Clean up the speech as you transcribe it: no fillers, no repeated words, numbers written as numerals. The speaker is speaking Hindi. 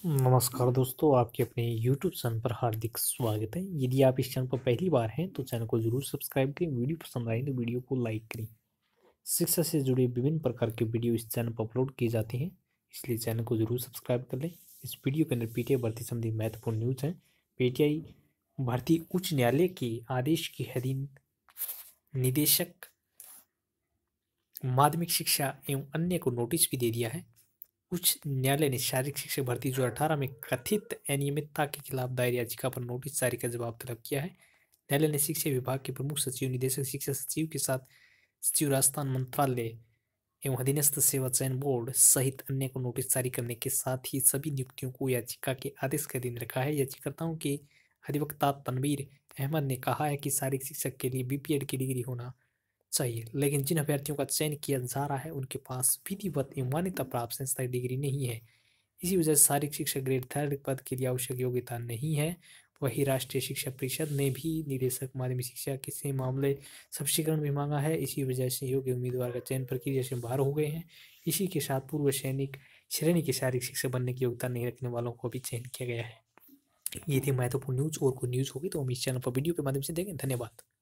नमस्कार दोस्तों, आपके अपने YouTube चैनल पर हार्दिक स्वागत है। यदि आप इस चैनल पर पहली बार हैं तो चैनल को जरूर सब्सक्राइब करें। वीडियो पसंद आए तो वीडियो को लाइक करें। शिक्षा से जुड़े विभिन्न प्रकार के वीडियो इस चैनल पर अपलोड किए जाते हैं, इसलिए चैनल को जरूर सब्सक्राइब कर लें। इस वीडियो के अंदर पीटीआई भर्ती संबंधी महत्वपूर्ण न्यूज है। पीटीआई भारतीय उच्च न्यायालय के आदेश के अधीन निदेशक माध्यमिक शिक्षा एवं अन्य को नोटिस भी दे दिया है। उच्च न्यायालय ने शारीरिक शिक्षक भर्ती 2018 में कथित अनियमितता के खिलाफ दायर याचिका पर नोटिस जारी कर जवाब तलब किया है। न्यायालय ने शिक्षा विभाग के प्रमुख सचिव, निदेशक शिक्षा सचिव के साथ सचिव राजस्थान मंत्रालय एवं अधीनस्थ सेवा चयन बोर्ड सहित अन्य को नोटिस जारी करने के साथ ही सभी नियुक्तियों को याचिका के आदेश के अधीन रखा है। याचिकाकर्ताओं के अधिवक्ता तनवीर अहमद ने कहा है कि शारीरिक शिक्षक के लिए बीपीएड की डिग्री होना चाहिए, लेकिन जिन अभ्यर्थियों का चयन किया जा रहा है उनके पास विधिवत एवं मान्यता प्राप्त संस्थाई डिग्री नहीं है। इसी वजह से शारीरिक शिक्षक ग्रेड 3 पद के लिए आवश्यक योग्यता नहीं है। वही राष्ट्रीय शिक्षा परिषद ने भी निदेशक माध्यमिक शिक्षा के से मामले स्पष्टीकरण भी मांगा है। इसी वजह से योग्य उम्मीदवार का चयन प्रक्रिया से बाहर हो गए हैं। इसी के साथ पूर्व सैनिक श्रेणी के शारीरिक शिक्षक बनने की योग्यता नहीं रखने वालों को भी चयन किया गया है। ये थी महत्वपूर्ण न्यूज। और कोई न्यूज होगी तो हम इस चैनल पर वीडियो के माध्यम से देखें। धन्यवाद।